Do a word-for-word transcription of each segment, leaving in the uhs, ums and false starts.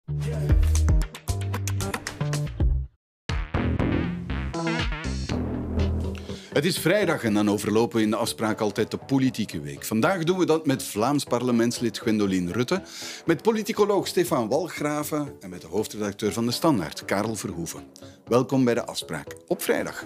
Het is vrijdag en dan overlopen we in de afspraak altijd de politieke week. Vandaag doen we dat met Vlaams parlementslid Gwendoline Rutte, met politicoloog Stefan Walchgraven en met de hoofdredacteur van De Standaard, Karel Verhoeven. Welkom bij de afspraak op vrijdag.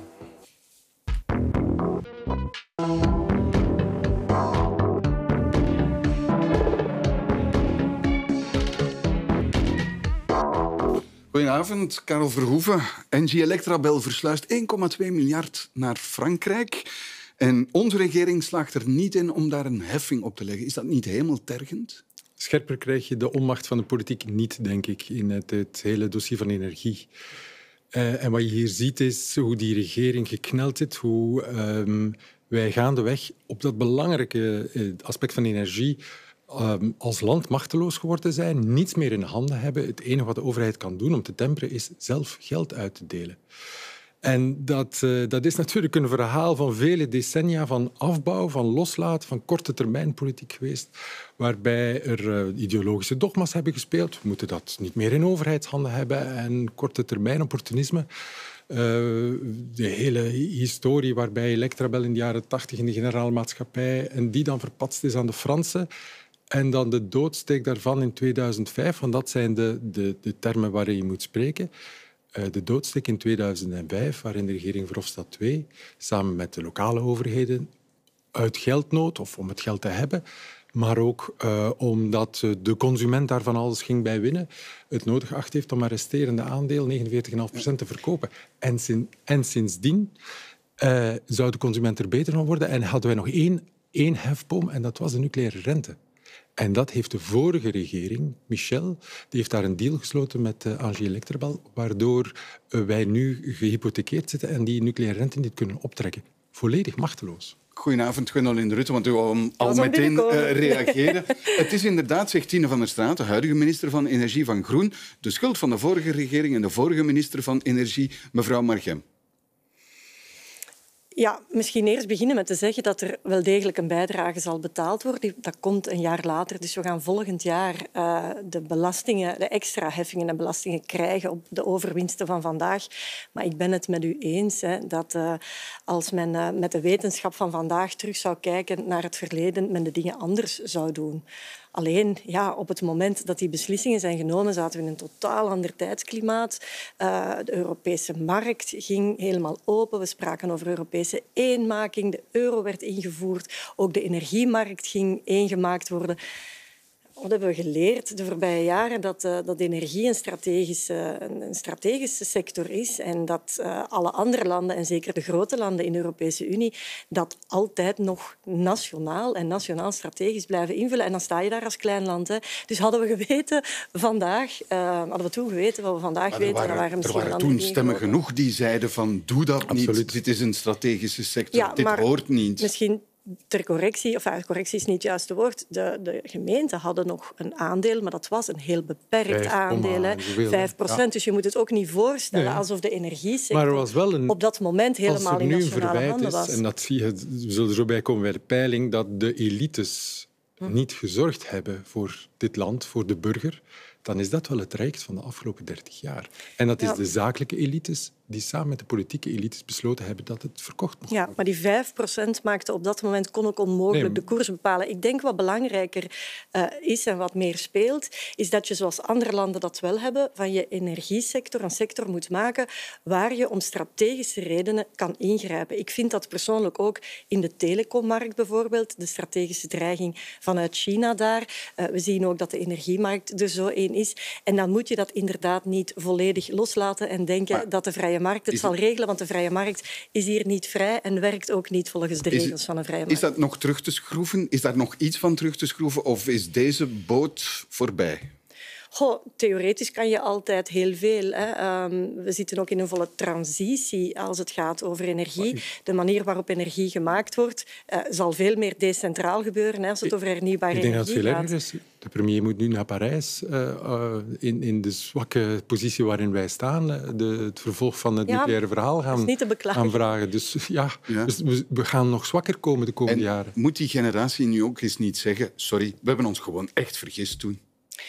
Goedenavond, Karel Verhoeven. N G Electrabel versluist één komma twee miljard naar Frankrijk. En onze regering slaagt er niet in om daar een heffing op te leggen. Is dat niet hemeltergend? Scherper krijg je de onmacht van de politiek niet, denk ik, in het, het hele dossier van energie. Uh, en wat je hier ziet is hoe die regering gekneld zit, hoe um, wij gaandeweg op dat belangrijke uh, aspect van energie Um, als land machteloos geworden zijn, niets meer in handen hebben. Het enige wat de overheid kan doen om te temperen is zelf geld uit te delen. En dat, uh, dat is natuurlijk een verhaal van vele decennia van afbouw, van loslaten, van korte termijn politiek geweest, waarbij er uh, ideologische dogma's hebben gespeeld. We moeten dat niet meer in overheidshanden hebben en korte termijn opportunisme. Uh, de hele historie waarbij Electrabel in de jaren tachtig in de generaalmaatschappij en die dan verpatst is aan de Fransen. En dan de doodsteek daarvan in tweeduizend vijf, want dat zijn de, de, de termen waarin je moet spreken. Uh, de doodsteek in tweeduizend vijf, waarin de regering Verhofstadt twee samen met de lokale overheden uit geldnood, of om het geld te hebben, maar ook uh, omdat de consument daarvan alles ging bij winnen, het nodig geacht heeft om een resterende aandeel, negenenveertig komma vijf procent, te verkopen. En, sin, en sindsdien uh, zou de consument er beter van worden. En hadden wij nog één, één hefboom, en dat was de nucleaire rente. En dat heeft de vorige regering, Michel, die heeft daar een deal gesloten met uh, Engie Electrabel, waardoor uh, wij nu gehypothekeerd zitten en die nucleaire rente niet kunnen optrekken. Volledig machteloos. Goedenavond, Gwendoline Rutte, want u wou al meteen uh, reageren. Het is inderdaad, zegt Tine van der Straat, de huidige minister van Energie van Groen, de schuld van de vorige regering en de vorige minister van Energie, mevrouw Margem. Ja, misschien eerst beginnen met te zeggen dat er wel degelijk een bijdrage zal betaald worden. Dat komt een jaar later. Dus we gaan volgend jaar uh, de belastingen, de extra heffingen en belastingen krijgen op de overwinsten van vandaag. Maar ik ben het met u eens hè, dat uh, als men uh, met de wetenschap van vandaag terug zou kijken naar het verleden, men de dingen anders zou doen. Alleen, ja, op het moment dat die beslissingen zijn genomen, zaten we in een totaal ander tijdsklimaat. Uh, de Europese markt ging helemaal open. We spraken over Europese eenmaking. De euro werd ingevoerd. Ook de energiemarkt ging eengemaakt worden. Wat hebben we geleerd de voorbije jaren? Dat, uh, dat energie een strategische, een, een strategische sector is en dat uh, alle andere landen, en zeker de grote landen in de Europese Unie, dat altijd nog nationaal en nationaal strategisch blijven invullen. En dan sta je daar als klein land. Hè. Dus hadden we geweten vandaag, uh, hadden we toen geweten wat we vandaag maar weten, waren, dan waren misschien er waren landen toen stemmen geworden. genoeg die zeiden van doe dat Absoluut. niet. Dit is een strategische sector. Ja, Dit hoort niet. Misschien ter correctie, of ja, correctie is niet het juiste woord, de, de gemeenten hadden nog een aandeel, maar dat was een heel beperkt Vijf, aandeel. Hè. Vijf procent, ja. Dus je moet het ook niet voorstellen nee. alsof de energiesector maar er was wel een, op dat moment helemaal in nationale handen was. Is, en dat zie je, we zullen er zo bij komen bij de peiling, dat de elites hm. niet gezorgd hebben voor dit land, voor de burger, dan is dat wel het traject van de afgelopen dertig jaar. En dat is ja. de zakelijke elites die samen met de politieke elites besloten hebben dat het verkocht mocht worden. Ja, maar die vijf procent maakte op dat moment kon ook onmogelijk nee. de koers bepalen. Ik denk wat belangrijker uh, is en wat meer speelt, is dat je, zoals andere landen dat wel hebben, van je energiesector een sector moet maken waar je om strategische redenen kan ingrijpen. Ik vind dat persoonlijk ook in de telecommarkt bijvoorbeeld, de strategische dreiging vanuit China daar. Uh, we zien ook dat de energiemarkt er zo één is. En dan moet je dat inderdaad niet volledig loslaten en denken maar dat de vrije markt het zal regelen, want de vrije markt is hier niet vrij en werkt ook niet volgens de regels het, van een vrije markt. Is dat nog terug te schroeven? Is daar nog iets van terug te schroeven of is deze boot voorbij? Goh, theoretisch kan je altijd heel veel. Hè. Um, we zitten ook in een volle transitie als het gaat over energie. De manier waarop energie gemaakt wordt uh, zal veel meer decentraal gebeuren hè, als het over hernieuwbare energie gaat. Ik denk dat het veel erger is. De premier moet nu naar Parijs uh, uh, in, in de zwakke positie waarin wij staan. De, het vervolg van het ja, nucleaire verhaal gaan aanvragen. Dus ja, ja. Dus we, we gaan nog zwakker komen de komende en jaren. Moet die generatie nu ook eens niet zeggen sorry, we hebben ons gewoon echt vergist toen?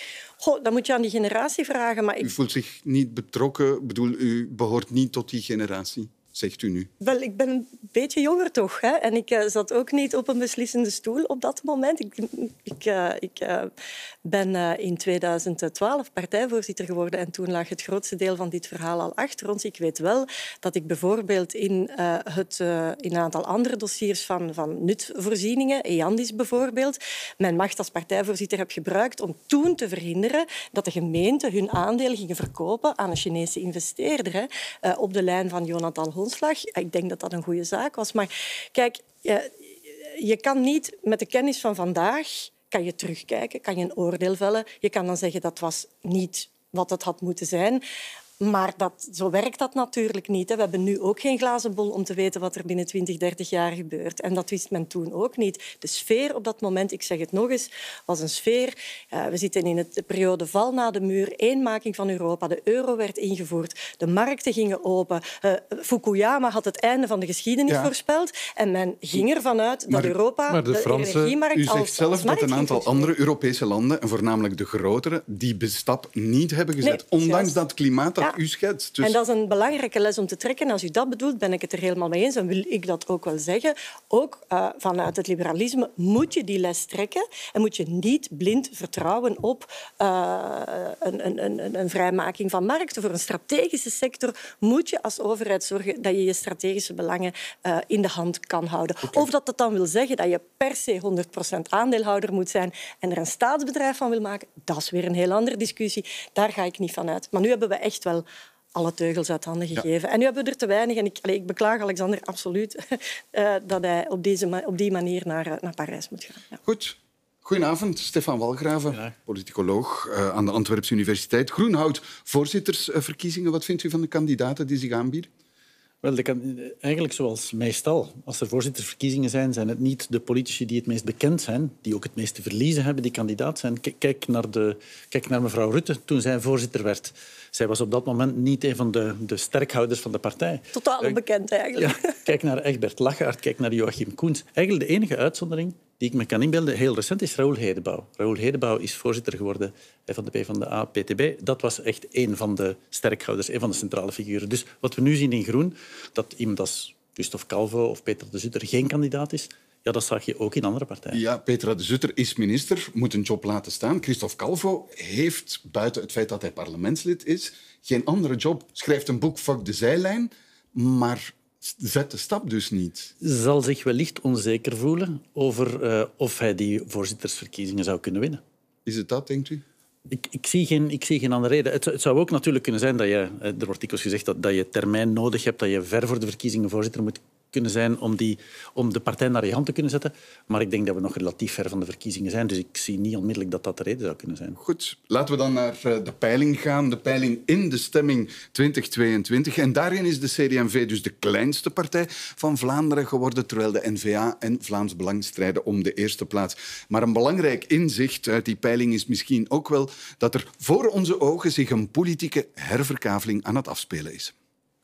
Goh, dat moet je aan die generatie vragen. Maar ik... U voelt zich niet betrokken. Ik bedoel, u behoort niet tot die generatie, zegt u nu. Wel, ik ben een beetje jonger toch. Hè? En ik uh, zat ook niet op een beslissende stoel op dat moment. Ik, ik, uh, ik uh, ben uh, in tweeduizend twaalf partijvoorzitter geworden en toen lag het grootste deel van dit verhaal al achter ons. Ik weet wel dat ik bijvoorbeeld in, uh, het, uh, in een aantal andere dossiers van, van nutvoorzieningen, EANDIS bijvoorbeeld, mijn macht als partijvoorzitter heb gebruikt om toen te verhinderen dat de gemeenten hun aandelen gingen verkopen aan een Chinese investeerder. Hè, uh, op de lijn van Jonathan Honslag. Ik denk dat dat een goede zaak was. Maar kijk, je, je kan niet met de kennis van vandaag kan je terugkijken, kan je een oordeel vellen. Je kan dan zeggen dat was niet wat het had moeten zijn. Maar dat, zo werkt dat natuurlijk niet. Hè. We hebben nu ook geen glazen bol om te weten wat er binnen twintig, dertig jaar gebeurt. En dat wist men toen ook niet. De sfeer op dat moment, ik zeg het nog eens, was een sfeer. Uh, we zitten in de periode val na de muur, eenmaking van Europa. De euro werd ingevoerd, de markten gingen open. Uh, Fukuyama had het einde van de geschiedenis ja. voorspeld. En men ging ervan uit maar, dat Europa maar de, de Franse, energiemarkt U zegt als, zelf als dat een aantal andere Europese landen, en voornamelijk de grotere, die stap niet hebben gezet. Nee, ondanks juist. dat klimaat dat ja. u schetst. Dus... En dat is een belangrijke les om te trekken. Als u dat bedoelt, ben ik het er helemaal mee eens. En wil ik dat ook wel zeggen. Ook uh, vanuit het liberalisme moet je die les trekken. En moet je niet blind vertrouwen op uh, een, een, een, een vrijmaking van markten. Voor een strategische sector moet je als overheid zorgen dat je je strategische belangen uh, in de hand kan houden. Okay. Of dat dat dan wil zeggen dat je per se honderd procent aandeelhouder moet zijn en er een staatsbedrijf van wil maken, dat is weer een heel andere discussie. Daar ga ik niet van uit. Maar nu hebben we echt wel alle teugels uit handen gegeven. Ja. En nu hebben we er te weinig. En ik, allez, ik beklaag Alexander absoluut uh, dat hij op, deze, op die manier naar, naar Parijs moet gaan. Ja. Goed. Goedenavond, Stefan Walchraven, ja. politicoloog uh, aan de Antwerpse Universiteit. Groenhout, voorzittersverkiezingen. Wat vindt u van de kandidaten die zich aanbieden? Wel, de kan, eigenlijk zoals meestal. Als er voorzittersverkiezingen zijn, zijn het niet de politici die het meest bekend zijn, die ook het meest te verliezen hebben, die kandidaat zijn. Kijk naar, de, kijk naar mevrouw Rutte toen zij voorzitter werd. Zij was op dat moment niet een van de, de sterkhouders van de partij. Totaal onbekend eigenlijk. Ja, kijk naar Egbert Lachaert, kijk naar Joachim Koens. Eigenlijk de enige uitzondering die ik me kan inbeelden, heel recent, is Raoul Hedebouw. Raoul Hedebouw is voorzitter geworden van de PvdA P T B. Dat was echt een van de sterkhouders, een van de centrale figuren. Dus wat we nu zien in Groen, dat iemand als Christophe Calvo of Petra de Sutter geen kandidaat is, ja, dat zag je ook in andere partijen. Ja, Petra de Sutter is minister, moet een job laten staan. Christophe Calvo heeft, buiten het feit dat hij parlementslid is, geen andere job. Schrijft een boek, Fuck de zijlijn, maar zet de stap dus niet. Zal zich wellicht onzeker voelen over uh, of hij die voorzittersverkiezingen zou kunnen winnen. Is het dat, denkt u? Ik, ik, zie geen, ik zie geen andere reden. Het, het zou ook natuurlijk kunnen zijn dat je... Er wordt dikwijls gezegd dat, dat je termijn nodig hebt, dat je ver voor de verkiezingen voorzitter moet kunnen zijn om, die, om de partij naar je hand te kunnen zetten. Maar ik denk dat we nog relatief ver van de verkiezingen zijn. Dus ik zie niet onmiddellijk dat dat de reden zou kunnen zijn. Goed, laten we dan naar de peiling gaan. De peiling in de stemming twintig tweeëntwintig. En daarin is de C D en V dus de kleinste partij van Vlaanderen geworden, terwijl de N V A en Vlaams Belang strijden om de eerste plaats. Maar een belangrijk inzicht uit die peiling is misschien ook wel dat er voor onze ogen zich een politieke herverkaveling aan het afspelen is.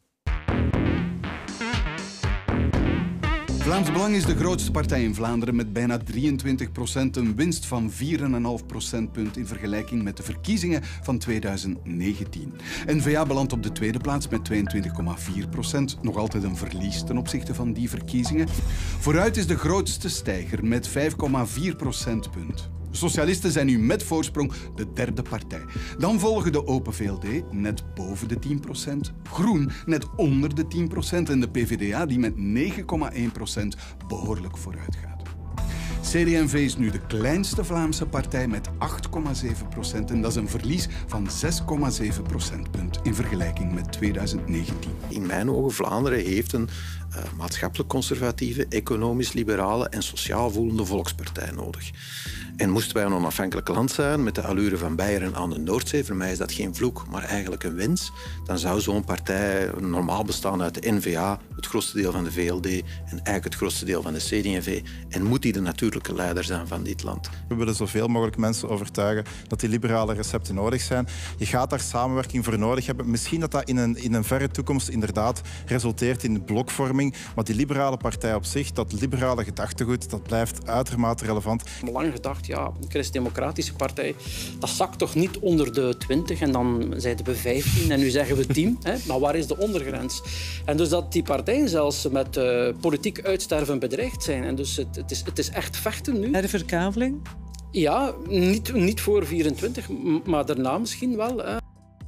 Vlaams Belang is de grootste partij in Vlaanderen met bijna drieëntwintig procent, een winst van vier komma vijf procentpunt in vergelijking met de verkiezingen van tweeduizend negentien. N V A belandt op de tweede plaats met tweeëntwintig komma vier procent, nog altijd een verlies ten opzichte van die verkiezingen. Vooruit is de grootste stijger met vijf komma vier procentpunt. Socialisten zijn nu met voorsprong de derde partij. Dan volgen de Open V L D, net boven de tien procent. Groen, net onder de tien procent. En de P V D A, die met negen komma één procent behoorlijk vooruit gaat. C D en V is nu de kleinste Vlaamse partij met acht komma zeven procent. En dat is een verlies van zes komma zeven procentpunt in vergelijking met tweeduizend negentien. In mijn ogen, Vlaanderen heeft een uh, maatschappelijk conservatieve, economisch liberale en sociaal voelende volkspartij nodig. En moesten wij een onafhankelijk land zijn met de allure van Beieren aan de Noordzee, voor mij is dat geen vloek, maar eigenlijk een wens, dan zou zo'n partij normaal bestaan uit de N V A, het grootste deel van de V L D en eigenlijk het grootste deel van de C D en V. En moet die de natuurlijke leider zijn van dit land. We willen zoveel mogelijk mensen overtuigen dat die liberale recepten nodig zijn. Je gaat daar samenwerking voor nodig hebben. Misschien dat dat in een, in een verre toekomst inderdaad resulteert in blokvorming hervorming. Maar die liberale partij op zich, dat liberale gedachtegoed, dat blijft uitermate relevant. We hebben lang gedacht, ja, een christendemocratische partij, dat zakt toch niet onder de twintig en dan zeiden we vijftien en nu zeggen we tien. Hè? Maar waar is de ondergrens? En dus dat die partijen zelfs met uh, politiek uitsterven bedreigd zijn. En dus het, het, is, het is echt vechten nu. En de verkaveling? Ja, niet, niet voor vierentwintig, maar daarna misschien wel. Hè.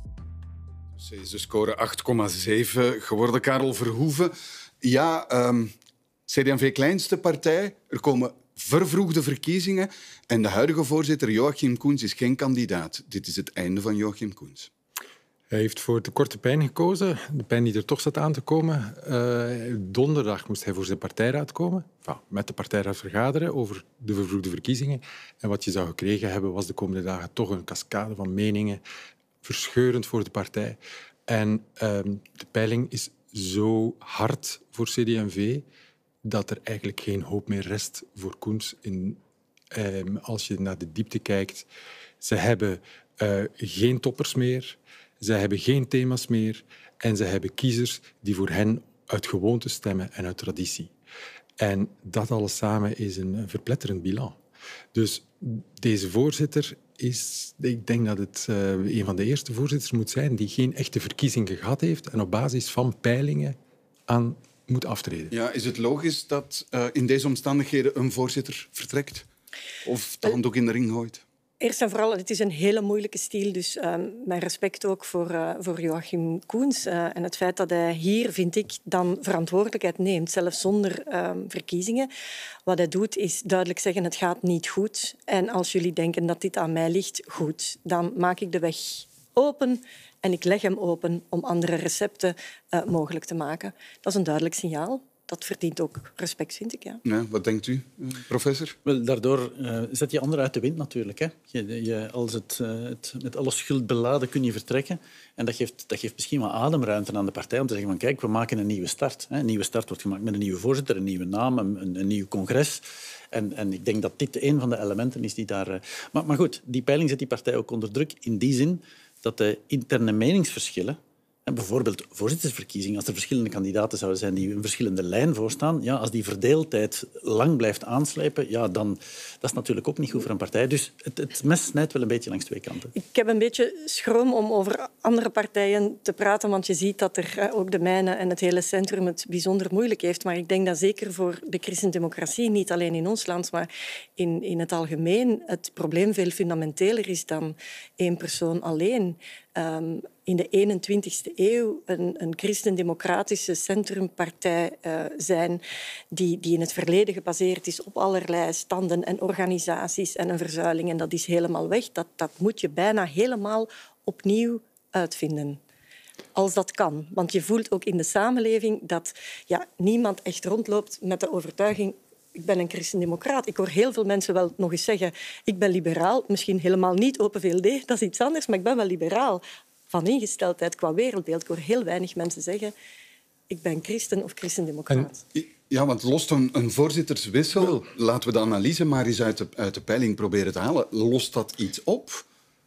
Ze is de score acht komma zeven geworden, Karel Verhoeven. Ja, um, C D en V kleinste partij. Er komen vervroegde verkiezingen en de huidige voorzitter Joachim Koens is geen kandidaat. Dit is het einde van Joachim Koens. Hij heeft voor de korte pijn gekozen, de pijn die er toch zat aan te komen. Uh, donderdag moest hij voor zijn partijraad komen, enfin, met de partijraad vergaderen over de vervroegde verkiezingen. En wat je zou gekregen hebben was de komende dagen toch een cascade van meningen, verscheurend voor de partij. En uh, de peiling is zo hard voor C D en V dat er eigenlijk geen hoop meer rest voor Koens. In, uh, als je naar de diepte kijkt, ze hebben uh, geen toppers meer. Ze hebben geen thema's meer en ze hebben kiezers die voor hen uit gewoonte stemmen en uit traditie. En dat alles samen is een verpletterend bilan. Dus deze voorzitter is... Ik denk dat het uh, een van de eerste voorzitters moet zijn die geen echte verkiezingen gehad heeft en op basis van peilingen aan moet aftreden. Ja, is het logisch dat uh, in deze omstandigheden een voorzitter vertrekt? Of de handdoek in de ring gooit? Eerst en vooral, het is een hele moeilijke stijl. Dus uh, mijn respect ook voor, uh, voor Joachim Koens. Uh, en het feit dat hij hier, vind ik, dan verantwoordelijkheid neemt, zelfs zonder uh, verkiezingen. Wat hij doet, is duidelijk zeggen, het gaat niet goed. En als jullie denken dat dit aan mij ligt, goed. Dan maak ik de weg open en ik leg hem open om andere recepten uh, mogelijk te maken. Dat is een duidelijk signaal. Dat verdient ook respect, vind ik. Ja. Ja, wat denkt u, professor? Wel, daardoor uh, zet je anderen uit de wind natuurlijk. Hè. Je, je, als het, uh, het met alle schuld beladen kun je vertrekken. En dat geeft, dat geeft misschien wel ademruimte aan de partij om te zeggen van kijk, we maken een nieuwe start. Hè. Een nieuwe start wordt gemaakt met een nieuwe voorzitter, een nieuwe naam, een, een nieuw congres. En, en ik denk dat dit een van de elementen is die daar... Uh... Maar, maar goed, die peiling zet die partij ook onder druk in die zin dat de interne meningsverschillen, bijvoorbeeld voorzittersverkiezingen, als er verschillende kandidaten zouden zijn die een verschillende lijn voorstaan, ja, als die verdeeldheid lang blijft aanslijpen, ja, dan dat is natuurlijk ook niet goed voor een partij. Dus het, het mes snijdt wel een beetje langs twee kanten. Ik heb een beetje schroom om over andere partijen te praten, want je ziet dat er ook de mijne en het hele centrum het bijzonder moeilijk heeft. Maar ik denk dat zeker voor de christendemocratie, niet alleen in ons land, maar in, in het algemeen, het probleem veel fundamenteler is dan één persoon alleen. Um, in de eenentwintigste eeuw een, een christendemocratische centrumpartij uh, zijn die, die in het verleden gebaseerd is op allerlei standen en organisaties en een verzuiling. En dat is helemaal weg. Dat, dat moet je bijna helemaal opnieuw uitvinden. Als dat kan. Want je voelt ook in de samenleving dat ja, niemand echt rondloopt met de overtuiging ik ben een christendemocraat. Ik hoor heel veel mensen wel nog eens zeggen ik ben liberaal. Misschien helemaal niet Open V L D, dat is iets anders, maar ik ben wel liberaal. Van ingesteldheid qua wereldbeeld. Ik hoor heel weinig mensen zeggen ik ben christen of christendemocraat. En, ja, want lost een, een voorzitterswissel, laten we de analyse maar eens uit de, uit de peiling proberen te halen, lost dat iets op?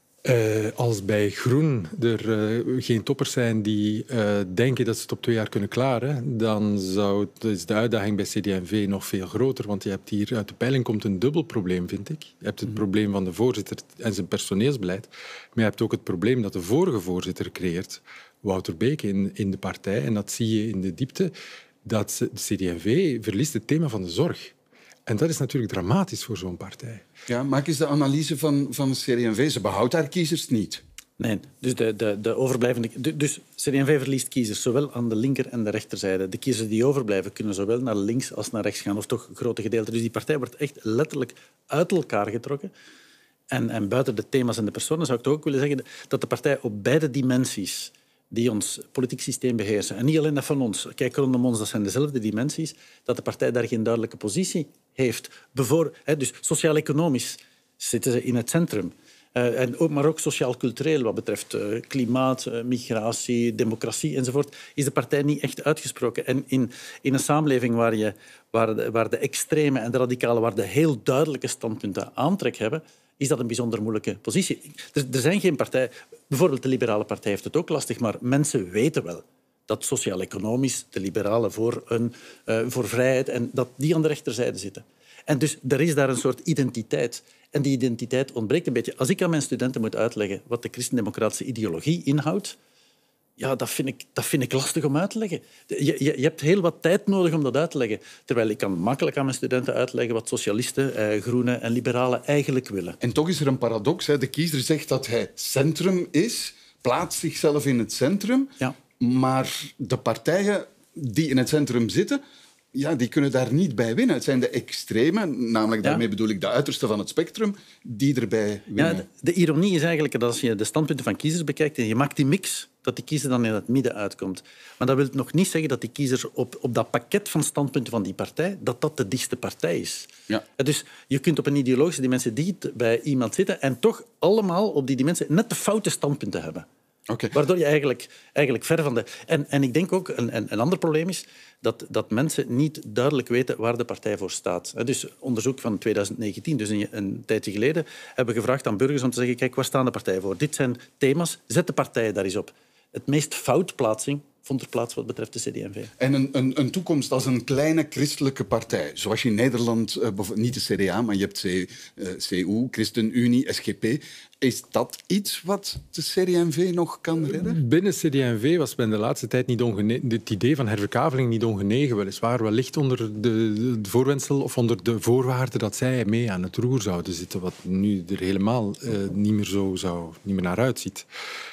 Uh, als bij Groen er uh, geen toppers zijn die uh, denken dat ze het op twee jaar kunnen klaren, dan zou, is de uitdaging bij C D en V nog veel groter. Want je hebt hier uit de peiling komt een dubbel probleem, vind ik. Je hebt het mm. probleem van de voorzitter en zijn personeelsbeleid. Maar je hebt ook het probleem dat de vorige voorzitter creëert, Wouter Beke, in, in de partij. En dat zie je in de diepte. Dat de C D en V verliest het thema van de zorg. En dat is natuurlijk dramatisch voor zo'n partij. Ja, maak eens de analyse van, van C D en V. Ze behoudt haar kiezers niet. Nee, dus de, de, de overblijvende... Dus C D en V verliest kiezers, zowel aan de linker- en de rechterzijde. De kiezers die overblijven kunnen zowel naar links als naar rechts gaan, of toch grote gedeelten. Dus die partij wordt echt letterlijk uit elkaar getrokken. En, en buiten de thema's en de personen zou ik toch ook willen zeggen dat de partij op beide dimensies die ons politiek systeem beheersen, en niet alleen dat van ons, kijk rondom ons, dat zijn dezelfde dimensies, dat de partij daar geen duidelijke positie heeft. Bevoor, hè, dus sociaal-economisch zitten ze in het centrum. Uh, en ook, maar ook sociaal-cultureel, wat betreft uh, klimaat, uh, migratie, democratie enzovoort, is de partij niet echt uitgesproken. En in, in een samenleving waar, je, waar, de, waar de extreme en de radicalen, waar de heel duidelijke standpunten aantrek hebben, is dat een bijzonder moeilijke positie. Er, er zijn geen partijen... Bijvoorbeeld de Liberale Partij heeft het ook lastig, maar mensen weten wel dat sociaal-economisch de liberalen voor, een, uh, voor vrijheid en dat die aan de rechterzijde zitten. En dus er is daar een soort identiteit. En die identiteit ontbreekt een beetje. Als ik aan mijn studenten moet uitleggen wat de christendemocratische ideologie inhoudt, ja, dat vind ik, dat vind ik lastig om uit te leggen. Je, je, je hebt heel wat tijd nodig om dat uit te leggen. Terwijl ik kan makkelijk aan mijn studenten uitleggen wat socialisten, eh, groenen en liberalen eigenlijk willen. En toch is er een paradox. Hè? De kiezer zegt dat hij centrum is, plaatst zichzelf in het centrum, Ja. maar de partijen die in het centrum zitten, ja, die kunnen daar niet bij winnen. Het zijn de extremen, namelijk daarmee Ja. bedoel ik de uiterste van het spectrum, die erbij winnen. Ja, de, de ironie is eigenlijk dat als je de standpunten van kiezers bekijkt en je maakt die mix, dat die kiezer dan in het midden uitkomt. Maar dat wil nog niet zeggen dat die kiezer op, op dat pakket van standpunten van die partij, dat dat de dichtste partij is. Ja. Dus je kunt op een ideologische dimensie dicht bij iemand zitten en toch allemaal op die dimensie net de foute standpunten hebben. Okay. Waardoor je eigenlijk, eigenlijk ver van de... En, en ik denk ook, een, een, een ander probleem is dat, dat mensen niet duidelijk weten waar de partij voor staat. Dus onderzoek van twintig negentien, dus een, een tijdje geleden, hebben we gevraagd aan burgers om te zeggen, kijk, waar staan de partijen voor? Dit zijn thema's, zet de partijen daar eens op. Het meest foutplaatsing vond er plaats wat betreft de C D en V. En een, een, een toekomst als een kleine christelijke partij, zoals je in Nederland, uh, niet de C D A, maar je hebt C, uh, C U, ChristenUnie, S G P. Is dat iets wat de C D en V nog kan redden? Binnen C D en V was men de laatste tijd niet ongenegen. Het idee van herverkaveling niet ongenegen, weliswaar wellicht onder de, de voorwendsel of onder de voorwaarde dat zij mee aan het roer zouden zitten, wat nu er helemaal uh, niet meer zo zou, niet meer naar uitziet.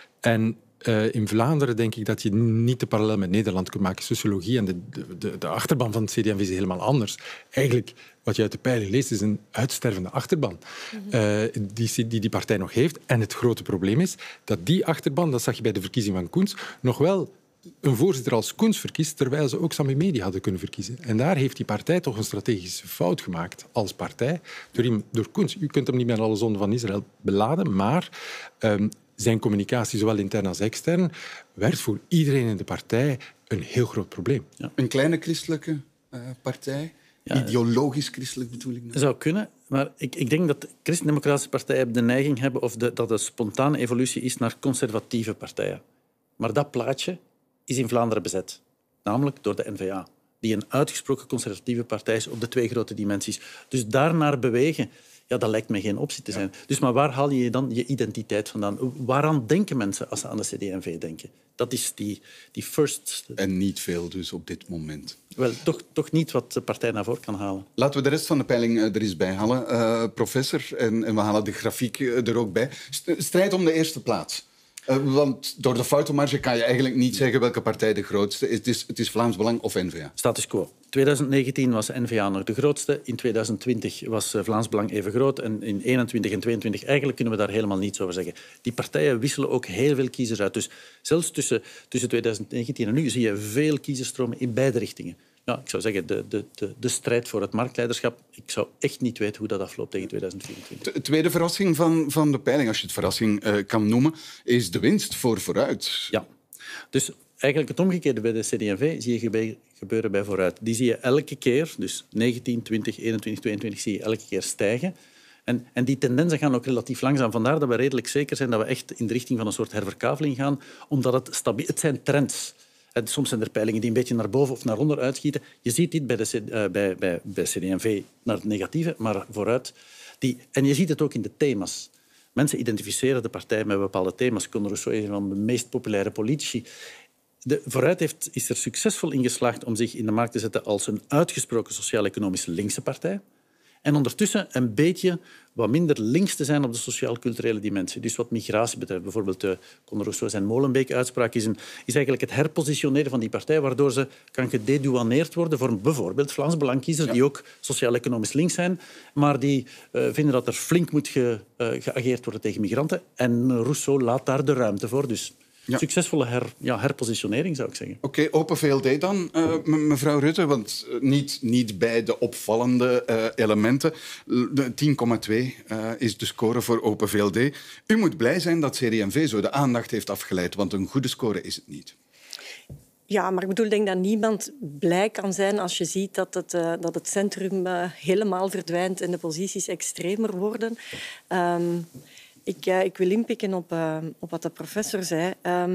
En Uh, in Vlaanderen denk ik dat je niet de parallel met Nederland kunt maken. Sociologie en de, de, de achterban van het C D en V is helemaal anders. Eigenlijk, wat je uit de peiling leest, is een uitstervende achterban uh, die, die die partij nog heeft. En het grote probleem is dat die achterban, dat zag je bij de verkiezing van Koens, nog wel een voorzitter als Koens verkiest, terwijl ze ook Sami Medi hadden kunnen verkiezen. En daar heeft die partij toch een strategische fout gemaakt als partij. Door, hem, door Koens. U kunt hem niet met alle zonden van Israël beladen, maar um, zijn communicatie, zowel intern als extern, werd voor iedereen in de partij een heel groot probleem. Ja. Een kleine christelijke uh, partij? Ja, ideologisch christelijk bedoel ik. Dat zou kunnen, maar ik, ik denk dat de christendemocratische partijen de neiging hebben of de, dat de spontane evolutie is naar conservatieve partijen. Maar dat plaatje is in Vlaanderen bezet. Namelijk door de N V A, die een uitgesproken conservatieve partij is op de twee grote dimensies. Dus daarnaar bewegen, ja, dat lijkt me geen optie te zijn. Ja. Dus maar waar haal je dan je identiteit vandaan? Waaraan denken mensen als ze aan de C D en V denken? Dat is die, die first... En niet veel dus op dit moment. Wel, toch, toch niet wat de partij naar voren kan halen. Laten we de rest van de peiling er eens bij halen, uh, professor. En, en we halen de grafiek er ook bij. Strijd om de eerste plaats. Uh, want door de foutenmarge kan je eigenlijk niet zeggen welke partij de grootste is. Het is, het is Vlaams Belang of N V A. Status quo. twintig negentien was N V A nog de grootste. In twintig twintig was Vlaams Belang even groot. En in eenentwintig en tweeëntwintig eigenlijk kunnen we daar helemaal niets over zeggen. Die partijen wisselen ook heel veel kiezers uit. Dus zelfs tussen, tussen twintig negentien en nu zie je veel kiezerstromen in beide richtingen. Ja, ik zou zeggen, de, de, de, de strijd voor het marktleiderschap, ik zou echt niet weten hoe dat afloopt tegen twintig vierentwintig. De tweede verrassing van, van de peiling, als je het verrassing uh, kan noemen, is de winst voor Vooruit. Ja, dus eigenlijk het omgekeerde bij de C D en V zie je gebeuren bij Vooruit. Die zie je elke keer, dus negentien, twintig, eenentwintig, tweeëntwintig, zie je elke keer stijgen. En, en die tendensen gaan ook relatief langzaam. Vandaar dat we redelijk zeker zijn dat we echt in de richting van een soort herverkaveling gaan, omdat het stabiel... Het zijn trends. En soms zijn er peilingen die een beetje naar boven of naar onder uitschieten. Je ziet dit bij, de, uh, bij, bij, bij C D en V naar het negatieve, maar Vooruit. Die, en je ziet het ook in de thema's. Mensen identificeren de partij met bepaalde thema's. Conor Rousseau is een van de meest populaire politici. De Vooruit heeft, is er succesvol in geslaagd om zich in de markt te zetten als een uitgesproken sociaal-economische linkse partij. En ondertussen een beetje wat minder links te zijn op de sociaal-culturele dimensie. Dus wat migratie betreft. Bijvoorbeeld uh, Conor Rousseau zijn Molenbeek-uitspraak is, een, is eigenlijk het herpositioneren van die partij, waardoor ze kan gededouaneerd worden voor bijvoorbeeld Vlaams Belangkiezers, ja, die ook sociaal-economisch links zijn, maar die uh, vinden dat er flink moet ge, uh, geageerd worden tegen migranten. En Rousseau laat daar de ruimte voor. Dus ja, succesvolle her, ja, herpositionering, zou ik zeggen. Oké, okay, Open V L D dan, uh, mevrouw Rutte. Want niet, niet bij de opvallende uh, elementen. tien komma twee uh, is de score voor Open V L D. U moet blij zijn dat C D en V zo de aandacht heeft afgeleid, want een goede score is het niet. Ja, maar ik bedoel, ik denk dat niemand blij kan zijn als je ziet dat het, uh, dat het centrum uh, helemaal verdwijnt en de posities extremer worden. Um, Ik, uh, ik wil inpikken op, uh, op wat de professor zei. Um,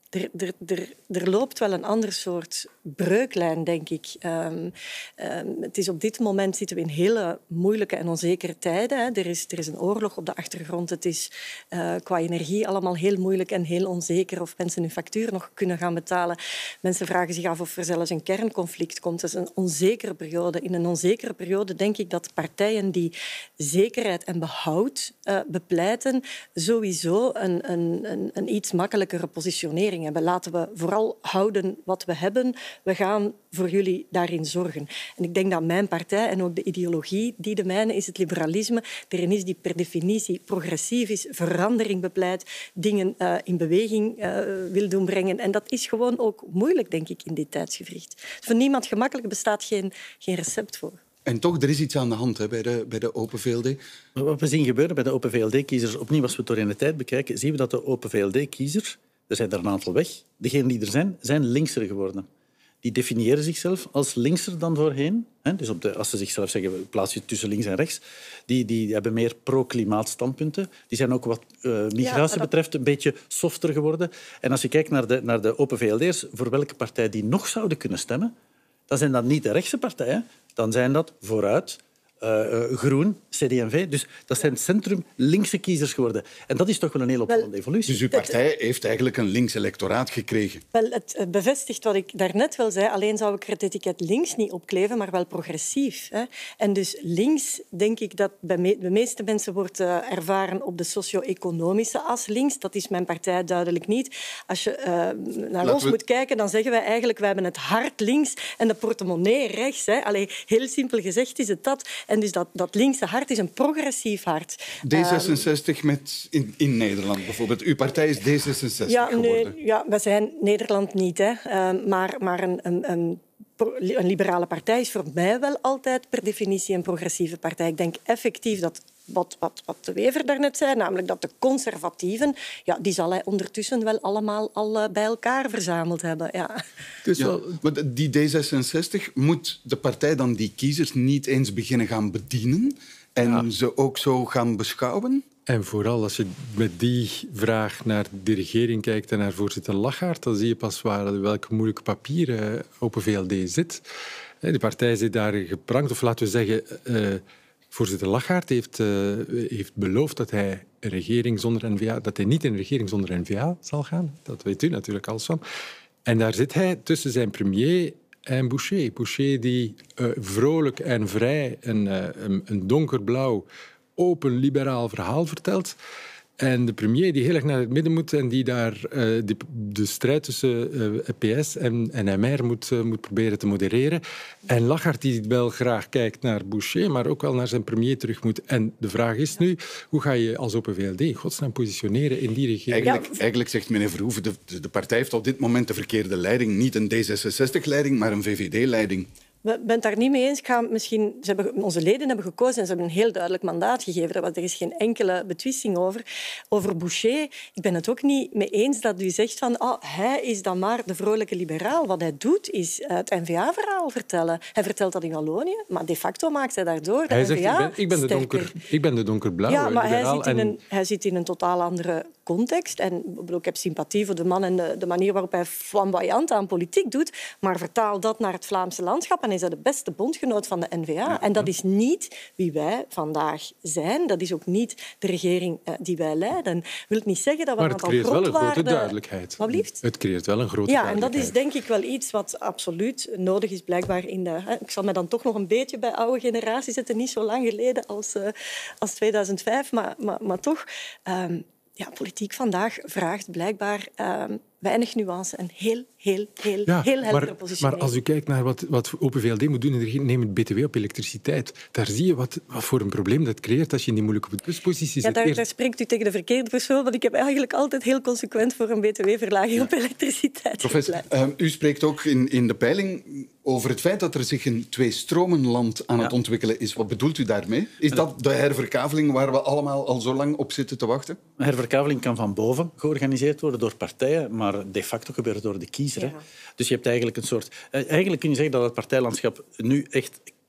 Er, er, er, er loopt wel een ander soort breuklijn, denk ik. Um, um, het is op dit moment zitten we in hele moeilijke en onzekere tijden. Hè. Er, is, er is een oorlog op de achtergrond. Het is uh, qua energie allemaal heel moeilijk en heel onzeker of mensen hun factuur nog kunnen gaan betalen. Mensen vragen zich af of er zelfs een kernconflict komt. Het is een onzekere periode. In een onzekere periode denk ik dat partijen die zekerheid en behoud uh, bepleiten sowieso een, een, een, een iets makkelijkere positionering hebben. Laten we vooral houden wat we hebben. We gaan voor jullie daarin zorgen. En ik denk dat mijn partij en ook de ideologie die de mijne is, het liberalisme, erin is die per definitie progressief is, verandering bepleit, dingen uh, in beweging uh, wil doen brengen. En dat is gewoon ook moeilijk, denk ik, in dit tijdsgevricht. Voor niemand gemakkelijk bestaat geen, geen recept voor. En toch, er is iets aan de hand hè, bij, de, bij de Open V L D. Wat we zien gebeuren bij de Open V L D-kiezers, opnieuw als we het door in de tijd bekijken, zien we dat de Open V L D-kiezer, er zijn er een aantal weg, degenen die er zijn, zijn linkser geworden. Die definiëren zichzelf als linkser dan voorheen. Dus op de, als ze zichzelf zeggen, plaats je tussen links en rechts. Die, die hebben meer pro-klimaatstandpunten. Die zijn ook wat uh, migratie ja, betreft een beetje softer geworden. En als je kijkt naar de, naar de Open V L D'ers, voor welke partij die nog zouden kunnen stemmen, dan zijn dat niet de rechtse partijen. Dan zijn dat Vooruit, Uh, Groen, C D en V. Dus dat zijn centrum-linkse kiezers geworden. En dat is toch wel een heel opvallende evolutie. Dus uw partij heeft eigenlijk een links electoraat gekregen? Wel, het bevestigt wat ik daarnet wel zei. Alleen zou ik er het etiket links niet opkleven, maar wel progressief. Hè. En dus links, denk ik dat bij me- de meeste mensen wordt uh, ervaren op de socio-economische as links. Dat is mijn partij duidelijk niet. Als je uh, naar Laten ons we... moet kijken, dan zeggen wij eigenlijk wij hebben het hart links en de portemonnee rechts. Hè. Allee, heel simpel gezegd is het dat. En dus dat, dat linkse hart is een progressief hart. D zesenzestig met in, in Nederland bijvoorbeeld. Uw partij is D zesenzestig ja, geworden. Nee, ja, we zijn Nederland niet. Hè. Uh, maar maar een, een, een, een liberale partij is voor mij wel altijd per definitie een progressieve partij. Ik denk effectief dat wat, wat, wat de Wever daarnet zei, namelijk dat de conservatieven, ja, die zal hij ondertussen wel allemaal al uh, bij elkaar verzameld hebben. Ja. Dus ja, maar die D zesenzestig, moet de partij dan die kiezers niet eens beginnen gaan bedienen en ja. ze ook zo gaan beschouwen? En vooral als je met die vraag naar de regering kijkt en naar voorzitter Lachaert, dan zie je pas waar, welke moeilijke papieren Open V L D zit. De partij zit daar geprankt, of laten we zeggen, uh, voorzitter Lachaert heeft, uh, heeft beloofd dat hij, een regering zonder N V A, dat hij niet in een regering zonder N V A zal gaan. Dat weet u natuurlijk alles van. En daar zit hij tussen zijn premier en Boucher. Boucher die uh, vrolijk en vrij een, uh, een, een donkerblauw open liberaal verhaal vertelt. En de premier die heel erg naar het midden moet en die daar uh, de, de strijd tussen uh, P S en, en M R moet, uh, moet proberen te modereren. En Lachaert die wel graag kijkt naar Boucher, maar ook wel naar zijn premier terug moet. En de vraag is nu, hoe ga je als Open V L D in godsnaam positioneren in die regering? Eigenlijk, ja. eigenlijk zegt meneer Verhoeven, de, de partij heeft op dit moment de verkeerde leiding. Niet een D zesenzestig-leiding, maar een V V D-leiding. Ik ben het daar niet mee eens. Ga misschien, ze hebben, onze leden hebben gekozen en ze hebben een heel duidelijk mandaat gegeven. Er is geen enkele betwisting over. Over Boucher, ik ben het ook niet mee eens dat u zegt van oh, hij is dan maar de vrolijke liberaal. Wat hij doet, is het N V A-verhaal vertellen. Hij vertelt dat in Wallonië, maar de facto maakt hij daardoor de hij N V A zegt, ik ben, ik ben, de donker, ik ben de donkerblauwe ja, maar liberaal. Hij zit, in en... een, hij zit in een totaal andere context. En ik heb sympathie voor de man en de, de manier waarop hij flamboyant aan politiek doet. Maar vertaal dat naar het Vlaamse landschap en is hij de beste bondgenoot van de N V A. Ja. En dat is niet wie wij vandaag zijn. Dat is ook niet de regering uh, die wij leiden. Dat wil niet zeggen dat we maar het een aantal creëert wel een grote grondwaarden... duidelijkheid. Wat blieft? Het creëert wel een grote ja, duidelijkheid. En dat is denk ik wel iets wat absoluut nodig is blijkbaar in de... Hè. Ik zal me dan toch nog een beetje bij oude generatie zetten. Niet zo lang geleden als, uh, als tweeduizend vijf, maar, maar, maar toch... Um, Ja, politiek vandaag vraagt blijkbaar uh, weinig nuance en heel, heel, heel, ja, heel heldere maar, positionering. Maar als u kijkt naar wat, wat Open V L D moet doen, neem het B T W op elektriciteit. Daar zie je wat, wat voor een probleem dat creëert als je in die moeilijke positie zit. Ja, daar, daar spreekt u tegen de verkeerde persoon, want ik heb eigenlijk altijd heel consequent voor een B T W-verlaging ja. op elektriciteit. Professor, uh, u spreekt ook in, in de peiling over het feit dat er zich een twee-stromenland aan ja. het ontwikkelen is. Wat bedoelt u daarmee? Is dat de herverkaveling waar we allemaal al zo lang op zitten te wachten? Een herverkaveling kan van boven georganiseerd worden door partijen, maar de facto gebeurt het door de kiezer. Ja. Dus je hebt eigenlijk een soort... Eigenlijk kun je zeggen dat het partijlandschap nu echt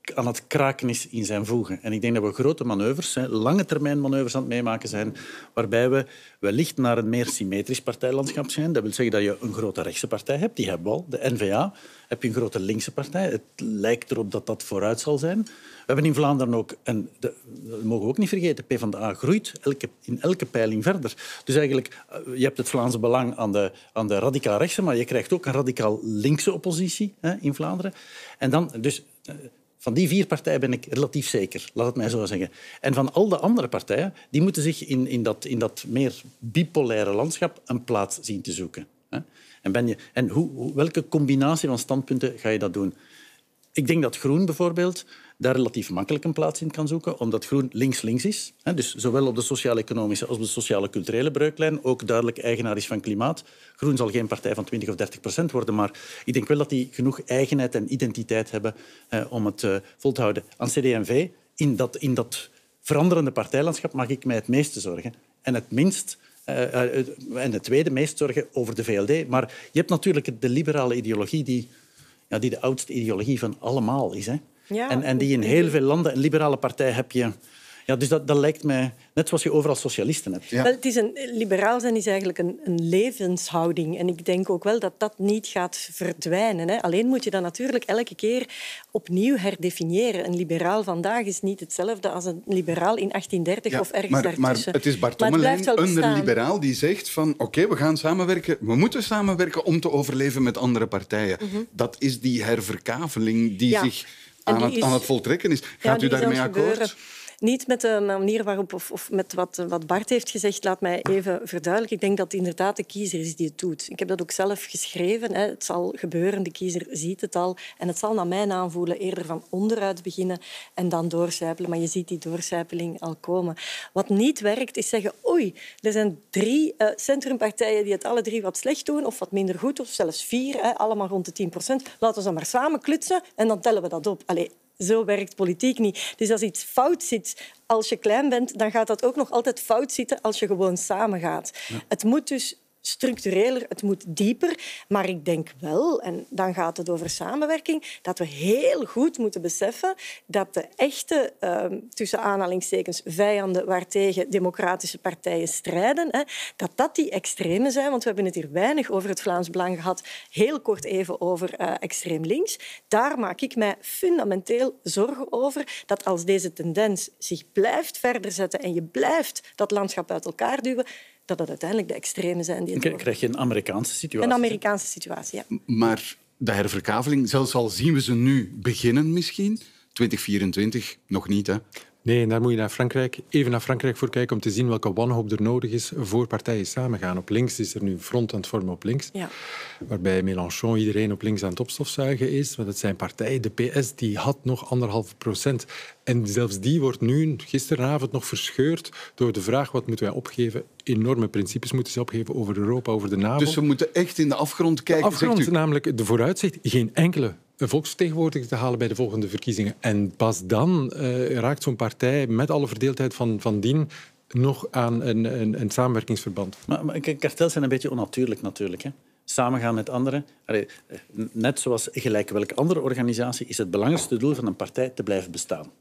aan het kraken is in zijn voegen. En ik denk dat we grote manoeuvres, hè, lange termijn manoeuvres aan het meemaken zijn, waarbij we wellicht naar een meer symmetrisch partijlandschap zijn. Dat wil zeggen dat je een grote rechtse partij hebt, die hebben we al. De N V A heb je een grote linkse partij. Het lijkt erop dat dat vooruit zal zijn. We hebben in Vlaanderen ook, en de, dat mogen we ook niet vergeten, PvdA groeit elke, in elke peiling verder. Dus eigenlijk, je hebt het Vlaamse Belang aan de, aan de radicaal rechtse, maar je krijgt ook een radicaal linkse oppositie hè, in Vlaanderen. En dan, dus, van die vier partijen ben ik relatief zeker, laat het mij zo zeggen. En van al de andere partijen, die moeten zich in, in, dat, in dat meer bipolaire landschap een plaats zien te zoeken. Hè. En, ben je, en hoe, hoe, welke combinatie van standpunten ga je dat doen? Ik denk dat Groen bijvoorbeeld daar relatief makkelijk een plaats in kan zoeken, omdat Groen links-links is. Dus zowel op de sociaal-economische als op de sociale-culturele breuklijn, ook duidelijk eigenaar is van klimaat. Groen zal geen partij van twintig of dertig procent worden, maar ik denk wel dat die genoeg eigenheid en identiteit hebben eh, om het uh, vol te houden. Aan C D en V, in dat, in dat veranderende partijlandschap, mag ik mij het meeste zorgen. En het minst... Uh, uh, en het tweede meest zorgen over de V L D. Maar je hebt natuurlijk de liberale ideologie die, ja, die de oudste ideologie van allemaal is. Hè. Ja, en, en die in heel veel landen, een liberale partij heb je... Ja, dus dat, dat lijkt mij... Net zoals je overal socialisten hebt. Ja. Wel, het is een, liberaal zijn is eigenlijk een, een levenshouding. En ik denk ook wel dat dat niet gaat verdwijnen. Hè. Alleen moet je dat natuurlijk elke keer opnieuw herdefiniëren. Een liberaal vandaag is niet hetzelfde als een liberaal in achttien dertig ja, of ergens maar, daartussen. Maar het is Bart Tommelijn, een liberaal, die zegt van oké, okay, we gaan samenwerken. We moeten samenwerken om te overleven met andere partijen. Mm-hmm. Dat is die herverkaveling die ja. zich aan, die is, het, aan het voltrekken is. Gaat ja, u daarmee akkoord? Gebeuren. Niet met de manier waarop, of, of met wat, wat Bart heeft gezegd, laat mij even verduidelijken. Ik denk dat het inderdaad de kiezer is die het doet. Ik heb dat ook zelf geschreven. Hè. Het zal gebeuren, de kiezer ziet het al. En het zal naar mijn aanvoelen eerder van onderuit beginnen en dan doorcijpelen. Maar je ziet die doorcijpeling al komen. Wat niet werkt, is zeggen, oei, er zijn drie uh, centrumpartijen die het alle drie wat slecht doen, of wat minder goed, of zelfs vier, hè, allemaal rond de tien procent. Laten we dan maar samen klutsen en dan tellen we dat op. Allee, zo werkt politiek niet. Dus als iets fout zit als je klein bent, dan gaat dat ook nog altijd fout zitten als je gewoon samen gaat. Ja. Het moet dus structureler, het moet dieper. Maar ik denk wel, en dan gaat het over samenwerking, dat we heel goed moeten beseffen dat de echte, uh, tussen aanhalingstekens, vijanden waartegen democratische partijen strijden, hè, dat dat die extremen zijn. Want we hebben het hier weinig over het Vlaams Belang gehad. Heel kort even over uh, extreem links. Daar maak ik mij fundamenteel zorgen over dat als deze tendens zich blijft verder zetten en je blijft dat landschap uit elkaar duwen, dat het uiteindelijk de extremen zijn die het Dan krijg je een Amerikaanse situatie. Een Amerikaanse situatie, ja. Maar de herverkaveling, zelfs al zien we ze nu beginnen misschien, twintig vierentwintig nog niet, hè? Nee, daar moet je naar Frankrijk, even naar Frankrijk voor kijken om te zien welke wanhoop er nodig is voor partijen samengaan. Op links is er nu een front aan het vormen op links, ja. waarbij Mélenchon iedereen op links aan het opstofzuigen is. Want het zijn partijen, de P S, die had nog anderhalf procent. En zelfs die wordt nu gisteravond nog verscheurd door de vraag wat moeten wij opgeven. Enorme principes moeten ze opgeven over Europa, over de NAVO. Dus we moeten echt in de afgrond kijken. De afgrond, zegt u? Namelijk de vooruitzicht. Geen enkele volksvertegenwoordiger te halen bij de volgende verkiezingen. En pas dan uh, raakt zo'n partij met alle verdeeldheid van, van dien nog aan een, een, een samenwerkingsverband. Maar, maar kartels zijn een beetje onnatuurlijk natuurlijk, hè? Samengaan met anderen. Allee, net zoals gelijk welke andere organisatie is het belangrijkste doel van een partij te blijven bestaan.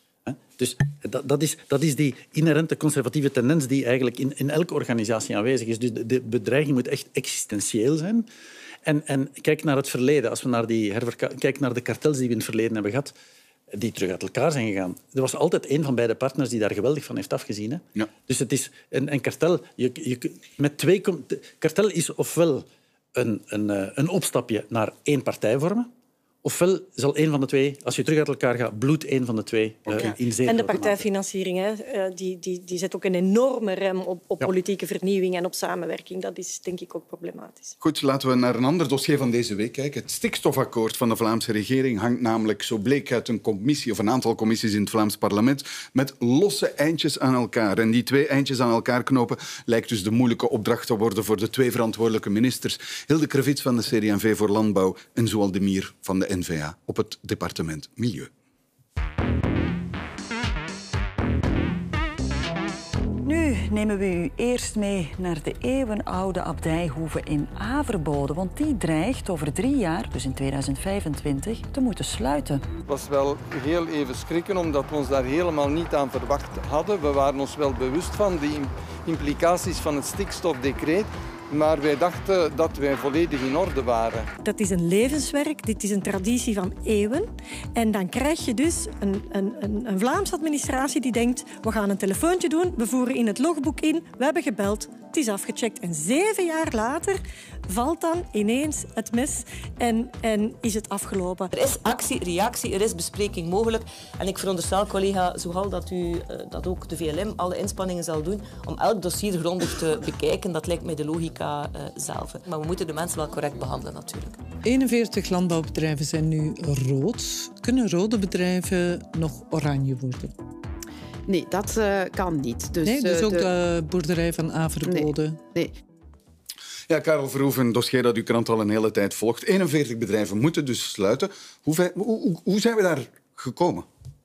Dus dat, dat, is, dat is die inherente conservatieve tendens die eigenlijk in, in elke organisatie aanwezig is. Dus de, de bedreiging moet echt existentieel zijn. En, en kijk naar het verleden. Als we naar die herverka- kijk naar de kartels die we in het verleden hebben gehad, die terug uit elkaar zijn gegaan. Er was altijd één van beide partners die daar geweldig van heeft afgezien. Hè? Ja. Dus het is een, een kartel. Je, je, met twee, kartel is ofwel een, een, een opstapje naar één partij vormen, ofwel zal een van de twee, als je terug uit elkaar gaat, bloed één van de twee uh, okay. in zee. En de partijfinanciering, hè, die, die, die zet ook een enorme rem op, op ja. politieke vernieuwing en op samenwerking. Dat is denk ik ook problematisch. Goed, laten we naar een ander dossier van deze week kijken. Het stikstofakkoord van de Vlaamse regering hangt namelijk, zo bleek uit een commissie of een aantal commissies in het Vlaams parlement, met losse eindjes aan elkaar. En die twee eindjes aan elkaar knopen lijkt dus de moeilijke opdracht te worden voor de twee verantwoordelijke ministers. Hilde Krevits van de C D en V voor Landbouw en Zoal de Mier van de N V A op het departement Milieu. Nu nemen we u eerst eerst mee naar de eeuwenoude abdijhoeve in Averbode, want die dreigt over drie jaar, dus in tweeduizend vijfentwintig, te moeten sluiten. Het was wel heel even schrikken, omdat we ons daar helemaal niet aan verwacht hadden. We waren ons wel bewust van de implicaties van het stikstofdecreet, maar wij dachten dat wij volledig in orde waren. Dat is een levenswerk, dit is een traditie van eeuwen. En dan krijg je dus een, een, een, een Vlaamse administratie die denkt, we gaan een telefoontje doen, we voeren in het logboek in, we hebben gebeld, het is afgecheckt. En zeven jaar later valt dan ineens het mes en, en is het afgelopen. Er is actie, reactie, er is bespreking mogelijk. En ik veronderstel, collega Zuhal, dat u uh, dat ook de V L M alle inspanningen zal doen om elk dossier grondig te bekijken. Dat lijkt mij de logica uh, zelf. Maar we moeten de mensen wel correct behandelen, natuurlijk. eenenveertig landbouwbedrijven zijn nu rood. Kunnen rode bedrijven nog oranje worden? Nee, dat uh, kan niet. Dus, nee, dus ook de, de boerderij van Averbode? Nee. nee. Ja, Karel Verhoeven, een dossier dat uw krant al een hele tijd volgt. eenenveertig bedrijven moeten dus sluiten. Hoe, hoe, hoe, hoe zijn we daar gekomen?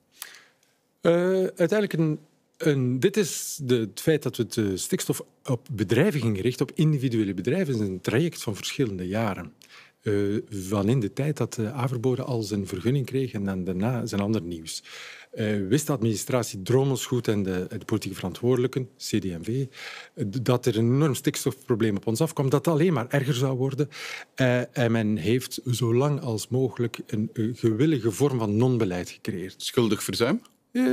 Uh, uiteindelijk, een, een, dit is de, het feit dat we het uh, stikstof op bedrijven gingen richten, op individuele bedrijven, is een traject van verschillende jaren. Uh, van in de tijd dat uh, Averbode al zijn vergunning kreeg en dan daarna zijn ander nieuws. Uh, wist de administratie drommels goed en de, de politieke verantwoordelijken, C D M V, uh, dat er een enorm stikstofprobleem op ons afkwam, dat het alleen maar erger zou worden. Uh, en men heeft zo lang als mogelijk een uh, gewillige vorm van non-beleid gecreëerd. Schuldig verzuim?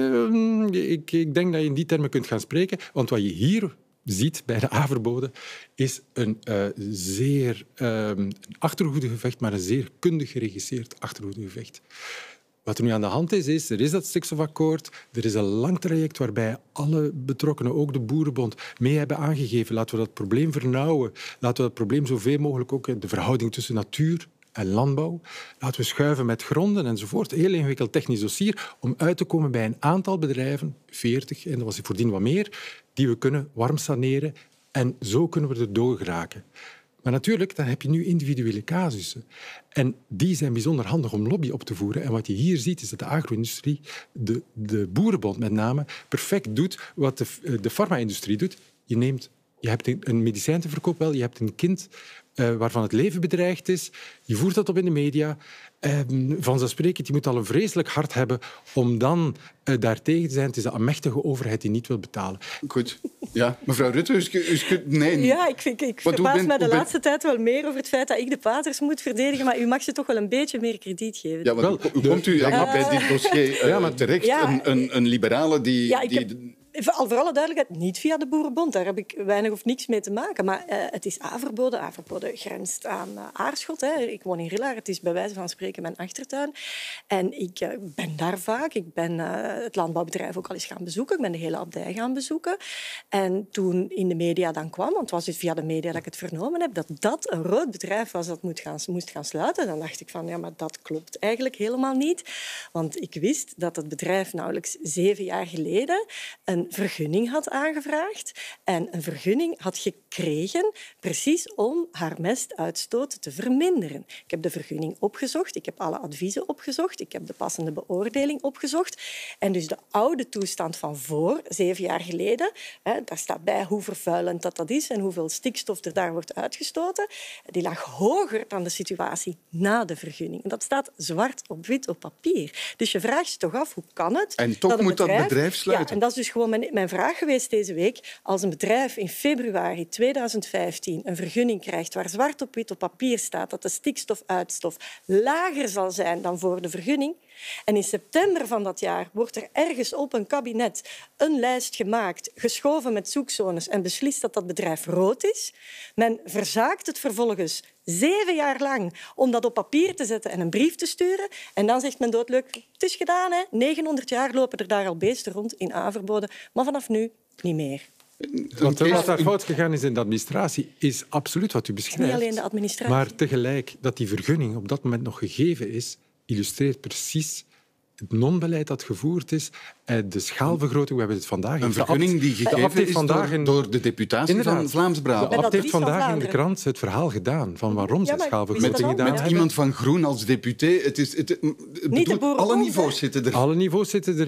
Uh, ik, ik denk dat je in die termen kunt gaan spreken, want wat je hier ziet bij de Averbode is een uh, zeer uh, achterhoedegevecht, maar een zeer kundig geregisseerd achterhoedegevecht. Wat er nu aan de hand is, is er is dat stikstofakkoord. Er is een lang traject waarbij alle betrokkenen, ook de Boerenbond, mee hebben aangegeven. Laten we dat probleem vernauwen. Laten we dat probleem zoveel mogelijk ook de verhouding tussen natuur en landbouw. Laten we schuiven met gronden enzovoort. Heel ingewikkeld technisch dossier om uit te komen bij een aantal bedrijven, veertig, en dat was voordien wat meer, die we kunnen warm saneren. En zo kunnen we er door geraken. Maar natuurlijk, dan heb je nu individuele casussen. En die zijn bijzonder handig om lobby op te voeren. En wat je hier ziet, is dat de agro-industrie, de, de Boerenbond met name, perfect doet wat de, de farma-industrie doet. Je, neemt, je hebt een medicijn te verkopen, wel, je hebt een kind uh, waarvan het leven bedreigd is. Je voert dat op in de media. Uh, vanzelfsprekend, je moet al een vreselijk hart hebben om dan uh, daartegen te zijn. Het is de machtige overheid die niet wil betalen. Goed. Ja, mevrouw Rutte, u kunt... Nee. Ja, ik, ik, ik verbaas bent, mij de laatste bent... tijd wel meer over het feit dat ik de paters moet verdedigen, maar u mag ze toch wel een beetje meer krediet geven. Ja, wel, hoe komt u uh, bij dit dossier uh, ja, maar terecht? Ja, een, een, een liberale die... Ja, ik die... heb... Al voor alle duidelijkheid, niet via de Boerenbond. Daar heb ik weinig of niks mee te maken. Maar uh, het is Averbode. Averbode grenst aan uh, Aarschot. Hè. Ik woon in Rillaar. Het is bij wijze van spreken mijn achtertuin. En ik uh, ben daar vaak. Ik ben uh, het landbouwbedrijf ook al eens gaan bezoeken. Ik ben de hele abdij gaan bezoeken. En toen in de media dan kwam, want het was dus via de media dat ik het vernomen heb, dat dat een rood bedrijf was dat moest gaan, moest gaan sluiten, dan dacht ik van, ja, maar dat klopt eigenlijk helemaal niet. Want ik wist dat het bedrijf nauwelijks zeven jaar geleden een vergunning had aangevraagd en een vergunning had gekregen precies om haar mestuitstoot te verminderen. Ik heb de vergunning opgezocht, ik heb alle adviezen opgezocht, ik heb de passende beoordeling opgezocht. En dus de oude toestand van voor, zeven jaar geleden, hè, daar staat bij hoe vervuilend dat, dat is en hoeveel stikstof er daar wordt uitgestoten, die lag hoger dan de situatie na de vergunning. En dat staat zwart op wit op papier. Dus je vraagt je toch af, hoe kan het? En toch dat moet bedrijf, dat bedrijf sluiten. Ja, en dat is dus gewoon mijn, mijn vraag geweest deze week. Als een bedrijf in februari tweeduizend vijftien een vergunning krijgt waar zwart op wit op papier staat dat de stikstofuitstof lager zal zijn dan voor de vergunning, en in september van dat jaar wordt er ergens op een kabinet een lijst gemaakt, geschoven met zoekzones en beslist dat dat bedrijf rood is. Men verzaakt het vervolgens zeven jaar lang om dat op papier te zetten en een brief te sturen. En dan zegt men doodleuk, het is gedaan, hè? negenhonderd jaar lopen er daar al beesten rond in Averbode, maar vanaf nu niet meer. Wat er daar fout gegaan is in de administratie, is absoluut wat u beschrijft. Niet alleen de administratie. Maar tegelijk dat die vergunning op dat moment nog gegeven is, illustreert precies het non-beleid dat gevoerd is, de schaalvergroting. We hebben het vandaag... Een vergunning die gegeven is vandaag door, door de deputatie inderdaad, van Vlaams-Brabant. De abt heeft vandaag in de krant het verhaal gedaan van waarom ze ja, schaalvergroting gedaan met hebben. Met iemand van Groen als deputé. Het is, het, het bedoel, alle niveaus zitten er. Alle niveaus zitten erin.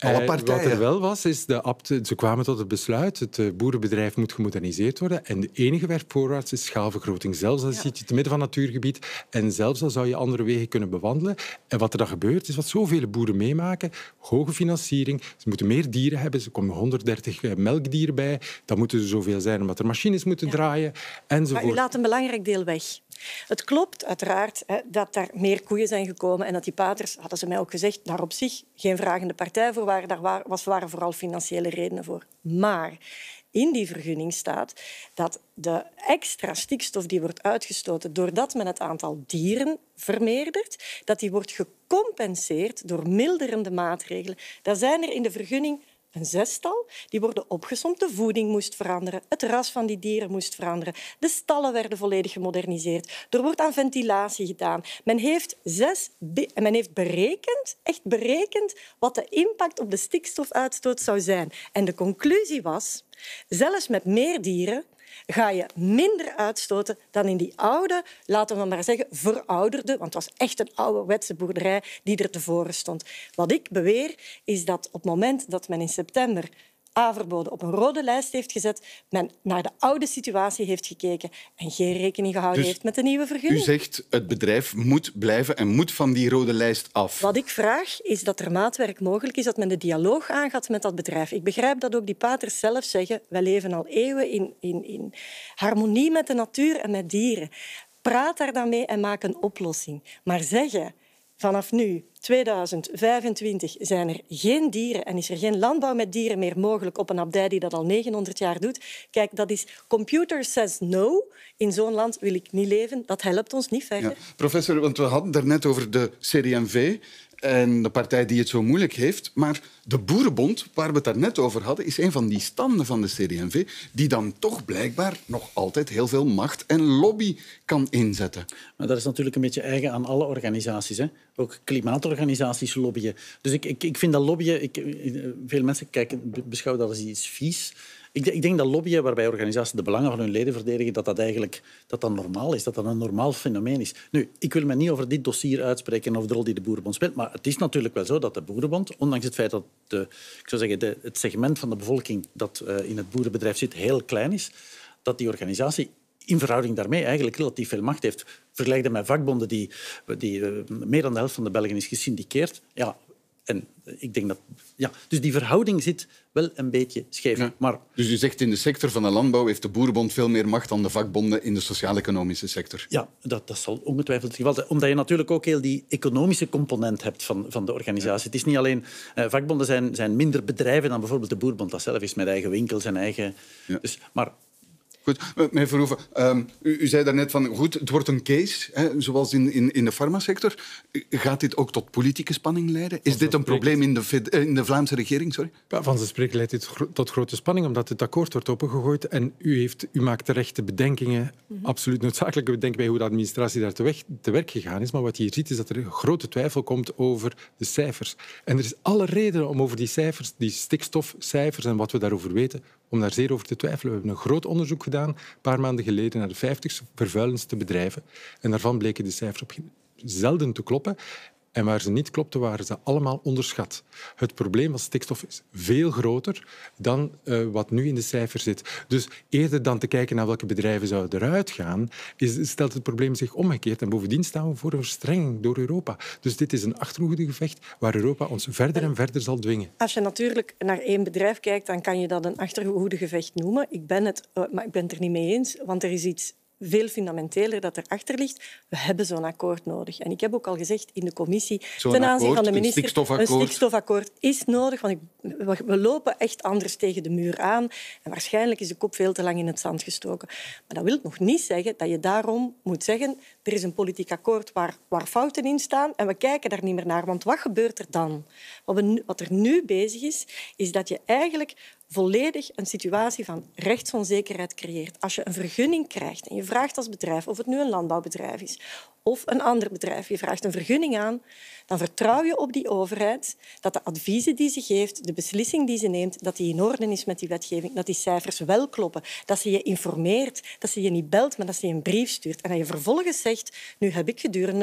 Alle partijen. Wat er wel was, is de abt, ze kwamen tot het besluit, het boerenbedrijf moet gemoderniseerd worden en de enige weg voorwaarts is schaalvergroting. Zelfs al zit je te midden van natuurgebied en zelfs al zou je andere wegen kunnen bewandelen. En wat er dan gebeurt, is wat zoveel boeren meemaken. Hoge financiering, ze moeten meer dieren hebben, er komen honderddertig melkdieren bij, dan moeten er zoveel zijn omdat er machines moeten ja. draaien, enzovoort. Maar u laat een belangrijk deel weg. Het klopt uiteraard hè, dat er meer koeien zijn gekomen en dat die paters, hadden ze mij ook gezegd, daar op zich geen vragende partij voor waren. Daar was, waren vooral financiële redenen voor. Maar in die vergunning staat dat de extra stikstof die wordt uitgestoten doordat men het aantal dieren vermeerdert, dat die wordt gecompenseerd door milderende maatregelen. Daar zijn er in de vergunning een zestal. Die worden opgesomd. De voeding moest veranderen. Het ras van die dieren moest veranderen. De stallen werden volledig gemoderniseerd. Er wordt aan ventilatie gedaan. Men heeft, zes, men heeft berekend, echt berekend, wat de impact op de stikstofuitstoot zou zijn. En de conclusie was, zelfs met meer dieren ga je minder uitstoten dan in die oude, laten we maar zeggen, verouderde, want het was echt een ouderwetse boerderij die er tevoren stond. Wat ik beweer, is dat op het moment dat men in september Averboden op een rode lijst heeft gezet, men naar de oude situatie heeft gekeken en geen rekening gehouden dus heeft met de nieuwe vergunning. U zegt het bedrijf moet blijven en moet van die rode lijst af. Wat ik vraag is dat er maatwerk mogelijk is, dat men de dialoog aangaat met dat bedrijf. Ik begrijp dat ook die paters zelf zeggen, wij leven al eeuwen in, in, in harmonie met de natuur en met dieren. Praat daar dan mee en maak een oplossing. Maar zeggen, vanaf nu, tweeduizend vijfentwintig, zijn er geen dieren en is er geen landbouw met dieren meer mogelijk op een abdij die dat al negenhonderd jaar doet. Kijk, dat is computer says no. In zo'n land wil ik niet leven. Dat helpt ons niet verder. Ja. Professor, want we hadden het daarnet over de C D M V en de partij die het zo moeilijk heeft. Maar de Boerenbond, waar we het daarnet over hadden, is een van die standen van de C D M V die dan toch blijkbaar nog altijd heel veel macht en lobby kan inzetten. Maar dat is natuurlijk een beetje eigen aan alle organisaties. Hè? Ook klimaatorganisaties lobbyen. Dus ik, ik, ik vind dat lobbyen... Ik, veel mensen kijken, beschouwen dat als iets vies. Ik, ik denk dat lobbyen, waarbij organisaties de belangen van hun leden verdedigen, dat dat eigenlijk dat dat normaal is, dat dat een normaal fenomeen is. Nu, ik wil me niet over dit dossier uitspreken over de rol die de Boerenbond speelt, maar het is natuurlijk wel zo dat de Boerenbond, ondanks het feit dat de, ik zou zeggen, de, het segment van de bevolking dat uh, in het boerenbedrijf zit heel klein is, dat die organisatie in verhouding daarmee eigenlijk relatief veel macht heeft. Vergelijk dat met vakbonden die, die uh, meer dan de helft van de Belgen is gesyndiceerd. Ja, en ik denk dat... Ja, dus die verhouding zit wel een beetje scheef. Ja. Maar... Dus u zegt in de sector van de landbouw heeft de Boerenbond veel meer macht dan de vakbonden in de sociaal-economische sector. Ja, dat, dat zal ongetwijfeld het geval zijn. Omdat je natuurlijk ook heel die economische component hebt van, van de organisatie. Ja. Het is niet alleen... Uh, vakbonden zijn, zijn minder bedrijven dan bijvoorbeeld de Boerenbond. Dat zelf is met eigen winkels en eigen... Ja. Dus, maar... Goed, meneer Verhoeven, um, u, u zei daarnet van goed, het wordt een case, hè, zoals in, in, in de farmasector. Gaat dit ook tot politieke spanning leiden? Is dit een probleem in de, in de Vlaamse regering? Sorry? Ja, van zijn spreken leidt dit tot grote spanning, omdat het akkoord wordt opengegooid en u, heeft, u maakt terechte bedenkingen, mm-hmm. absoluut noodzakelijke bedenkingen bij hoe de administratie daar te, weg, te werk gegaan is. Maar wat je hier ziet, is dat er een grote twijfel komt over de cijfers. En er is alle reden om over die cijfers, die stikstofcijfers en wat we daarover weten, om daar zeer over te twijfelen. We hebben een groot onderzoek gedaan, een paar maanden geleden, naar de vijftig vervuilendste bedrijven. En daarvan bleken de cijfers op zelden te kloppen. En waar ze niet klopten, waren ze allemaal onderschat. Het probleem van stikstof is veel groter dan uh, wat nu in de cijfers zit. Dus eerder dan te kijken naar welke bedrijven zouden eruit gaan, is, stelt het probleem zich omgekeerd. En bovendien staan we voor een verstrenging door Europa. Dus dit is een achterhoedegevecht waar Europa ons verder en verder zal dwingen. Als je natuurlijk naar één bedrijf kijkt, dan kan je dat een achterhoedegevecht noemen. Ik ben het, uh, maar ik ben het er niet mee eens, want er is iets veel fundamenteler dat erachter ligt. We hebben zo'n akkoord nodig. En ik heb ook al gezegd in de commissie, zo'n ten aanzien akkoord, van de minister, een stikstofakkoord. een stikstofakkoord is nodig. Want ik, we lopen echt anders tegen de muur aan. En waarschijnlijk is de kop veel te lang in het zand gestoken. Maar dat wil nog niet zeggen dat je daarom moet zeggen, er is een politiek akkoord waar, waar fouten in staan en we kijken daar niet meer naar. Want wat gebeurt er dan? Wat, we, wat er nu bezig is, is dat je eigenlijk volledig een situatie van rechtsonzekerheid creëert. Als je een vergunning krijgt en je vraagt als bedrijf, of het nu een landbouwbedrijf is of een ander bedrijf, je vraagt een vergunning aan, dan vertrouw je op die overheid dat de adviezen die ze geeft, de beslissing die ze neemt, dat die in orde is met die wetgeving, dat die cijfers wel kloppen, dat ze je informeert, dat ze je niet belt, maar dat ze je een brief stuurt. En dat je vervolgens zegt, nu heb ik gedurende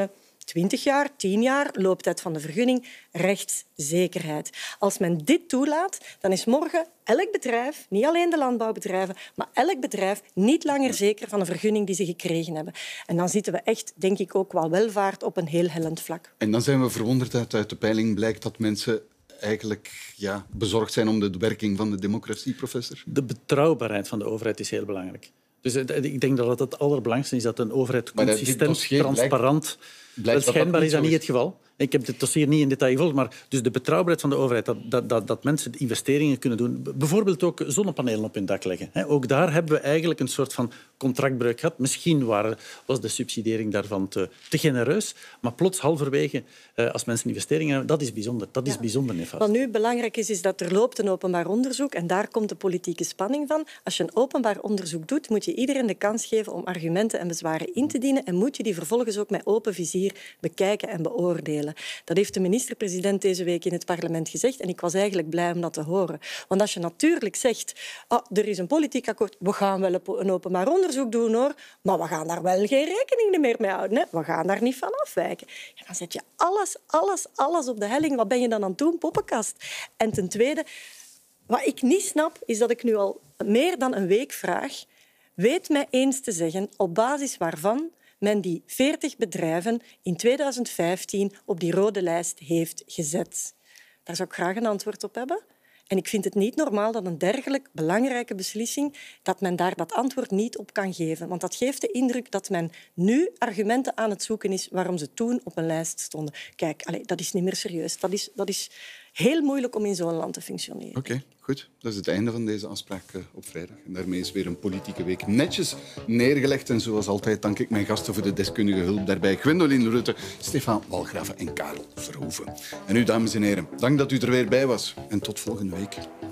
twintig jaar, tien jaar, looptijd van de vergunning, rechtszekerheid. Als men dit toelaat, dan is morgen elk bedrijf, niet alleen de landbouwbedrijven, maar elk bedrijf niet langer zeker van een vergunning die ze gekregen hebben. En dan zitten we echt, denk ik, ook wel welvaart op een heel hellend vlak. En dan zijn we verwonderd dat uit de peiling blijkt dat mensen eigenlijk ja, bezorgd zijn om de werking van de democratie, professor? De betrouwbaarheid van de overheid is heel belangrijk. Dus ik denk dat het het allerbelangrijkste is dat een overheid consistent, transparant... Blijkt dat schijnbaar dat is dat niet het geval. Ik heb dit dossier niet in detail gevolgd, maar dus de betrouwbaarheid van de overheid, dat, dat, dat, dat mensen investeringen kunnen doen, bijvoorbeeld ook zonnepanelen op hun dak leggen. He, ook daar hebben we eigenlijk een soort van contractbreuk gehad. Misschien waren, was de subsidiëring daarvan te, te genereus, maar plots halverwege, eh, als mensen investeringen hebben, dat is bijzonder. Dat is ja. bijzonder nefast. Wat nu belangrijk is, is dat er loopt een openbaar onderzoek en daar komt de politieke spanning van. Als je een openbaar onderzoek doet, moet je iedereen de kans geven om argumenten en bezwaren in te dienen en moet je die vervolgens ook met open vizier bekijken en beoordelen. Dat heeft de minister-president deze week in het parlement gezegd en ik was eigenlijk blij om dat te horen. Want als je natuurlijk zegt, oh, er is een politiek akkoord, we gaan wel een openbaar onderzoek doen, hoor, maar we gaan daar wel geen rekening meer mee houden. Hè? We gaan daar niet van afwijken. Ja, dan zet je alles, alles, alles op de helling. Wat ben je dan aan het doen? Poppenkast. En ten tweede, wat ik niet snap, is dat ik nu al meer dan een week vraag, weet mij eens te zeggen op basis waarvan men die veertig bedrijven in tweeduizend vijftien op die rode lijst heeft gezet. Daar zou ik graag een antwoord op hebben. En ik vind het niet normaal dat een dergelijk belangrijke beslissing, dat men daar dat antwoord niet op kan geven. Want dat geeft de indruk dat men nu argumenten aan het zoeken is waarom ze toen op een lijst stonden. Kijk, allez, dat is niet meer serieus. Dat is, dat is heel moeilijk om in zo'n land te functioneren. Oké, okay, goed. Dat is het einde van deze afspraak op vrijdag. En daarmee is weer een politieke week netjes neergelegd. En zoals altijd dank ik mijn gasten voor de deskundige hulp daarbij. Gwendoline Rutte, Stefan Walchraven en Karel Verhoeven. En u, dames en heren, dank dat u er weer bij was. En tot volgende week.